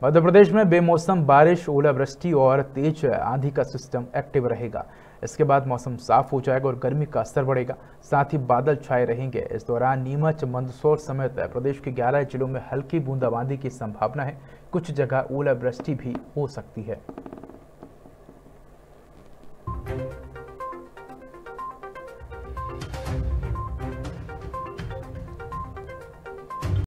मध्य प्रदेश में बेमौसम बारिश, ओलावृष्टि और तेज आंधी का सिस्टम एक्टिव रहेगा। इसके बाद मौसम साफ हो जाएगा और गर्मी का असर बढ़ेगा। साथ ही बादल छाए रहेंगे। इस दौरान नीमच, मंदसौर समेत प्रदेश के 11 जिलों में हल्की बूंदाबांदी की संभावना है। कुछ जगह ओलावृष्टि भी हो सकती है।